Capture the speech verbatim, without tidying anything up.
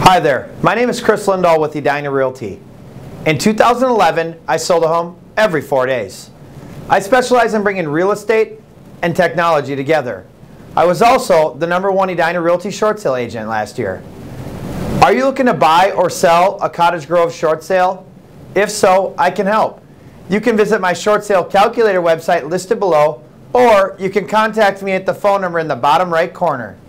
Hi there, my name is Chris Lindahl with Edina Realty. In two thousand eleven, I sold a home every four days. I specialize in bringing real estate and technology together. I was also the number one Edina Realty short sale agent last year. Are you looking to buy or sell a Cottage Grove short sale? If so, I can help. You can visit my short sale calculator website listed below, or you can contact me at the phone number in the bottom right corner.